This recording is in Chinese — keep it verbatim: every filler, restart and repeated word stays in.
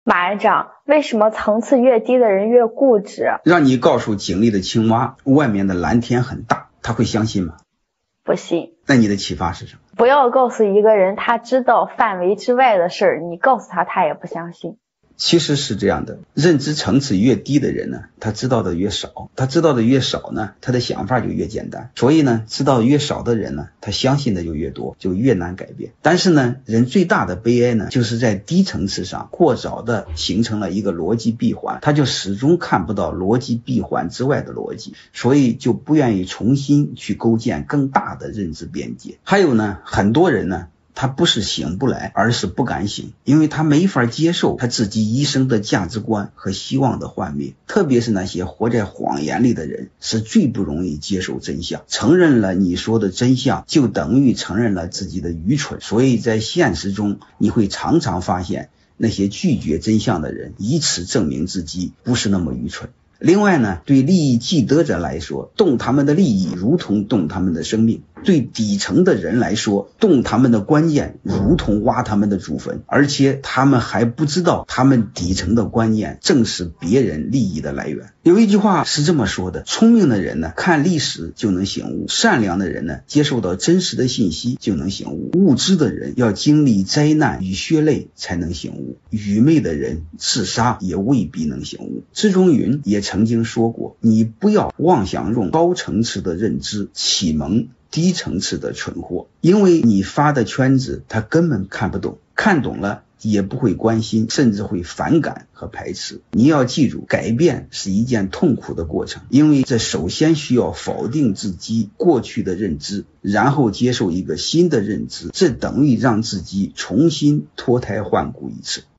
马院长，为什么层次越低的人越固执？ 让你告诉井里的青蛙，外面的蓝天很大，他会相信吗？ 不信。 那你的启发是什么？ 不要告诉一个人他知道范围之外的事儿，你告诉他他也不相信。 其实是这样的，认知层次越低的人呢，他知道的越少，他知道的越少呢，他的想法就越简单。所以呢，知道越少的人呢，他相信的就越多，就越难改变。但是呢，人最大的悲哀呢，就是在低层次上过早的形成了一个逻辑闭环，他就始终看不到逻辑闭环之外的逻辑，所以就不愿意重新去构建更大的认知边界。还有呢，很多人呢，他不是醒不来，而是不敢醒，因为他没法接受他自己一生的价值观和希望的幻灭。特别是那些活在谎言里的人，是最不容易接受真相。承认了你说的真相，就等于承认了自己的愚蠢。所以在现实中，你会常常发现那些拒绝真相的人，以此证明自己不是那么愚蠢。另外呢，对利益既得者来说，动他们的利益如同动他们的生命；对底层的人来说，动他们的观念如同挖他们的祖坟，而且他们还不知道他们底层的观念正是别人利益的来源。有一句话是这么说的，聪明的人呢，看历史就能醒悟；善良的人呢，接受到真实的信息就能醒悟；无知的人要经历灾难与血泪才能醒悟；愚昧的人自杀也未必能醒悟。支中云也曾经说过，你不要妄想用高层次的认知启蒙低层次的蠢货，因为你发的圈子他根本看不懂，看懂了也不会关心，甚至会反感和排斥。你要记住，改变是一件痛苦的过程，因为这首先需要否定自己过去的认知，然后接受一个新的认知，这等于让自己重新脱胎换骨一次。